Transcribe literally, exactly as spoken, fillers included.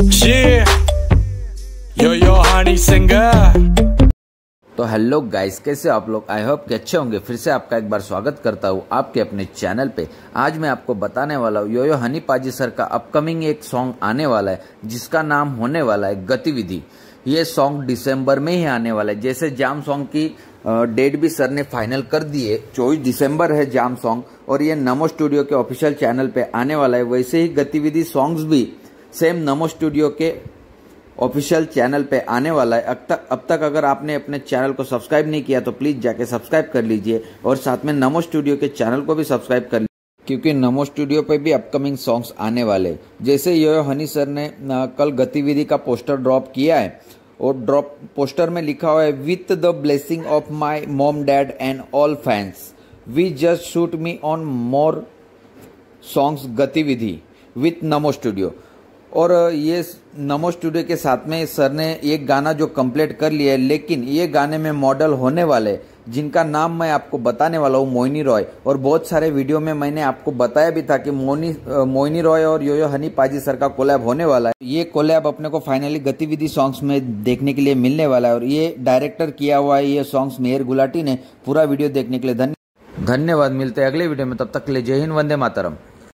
Yeah, yo yo Honey singer. तो hello guys, कैसे आप लोग? आई होप कि अच्छे होंगे। फिर से आपका एक बार स्वागत करता हूँ आपके अपने चैनल पे। आज मैं आपको बताने वाला हूँ यो यो हनी पाजी सर का अपकमिंग एक सॉन्ग आने वाला है जिसका नाम होने वाला है गतिविधि। ये सॉन्ग दिसंबर में ही आने वाला है। जैसे जाम सॉन्ग की डेट भी सर ने फाइनल कर दी है, चौबीस दिसंबर है जाम सॉन्ग, और ये नमो स्टूडियो के ऑफिशियल चैनल पे आने वाला है। वैसे ही गतिविधि सॉन्ग्स भी सेम नमो स्टूडियो के ऑफिशियल चैनल पे आने वाला है। अब तक अब तक अगर आपने अपने चैनल को सब्सक्राइब नहीं किया तो प्लीज जाके सब्सक्राइब कर लीजिए, और साथ में नमो स्टूडियो के चैनल को भी सब्सक्राइब कर लीजिए, क्योंकि नमो स्टूडियो पे भी अपकमिंग सॉन्ग्स आने वाले। जैसे यो यो हनी सर ने कल गतिविधि का पोस्टर ड्रॉप किया है, और ड्रॉप पोस्टर में लिखा हुआ है, with the blessing of my mom dad and all fans we just shoot me on more songs गतिविधि विथ नमो स्टूडियो। और ये नमो स्टूडियो के साथ में सर ने एक गाना जो कंप्लीट कर लिया है, लेकिन ये गाने में मॉडल होने वाले जिनका नाम मैं आपको बताने वाला हूँ, मोइनी रॉय। और बहुत सारे वीडियो में मैंने आपको बताया भी था कि मोनी मोइनी रॉय और यो यो हनी पाजी सर का कोलैब होने वाला है। ये कोलैब अपने को फाइनली गतिविधि सॉन्ग्स में देखने के लिए मिलने वाला है, और ये डायरेक्टर किया हुआ है ये सॉन्ग्स मेहर गुलाटी ने। पूरा वीडियो देखने के लिए धन्यवाद। मिलते हैं अगले वीडियो में, तब तक के लिए जय हिंद, वंदे मातरम।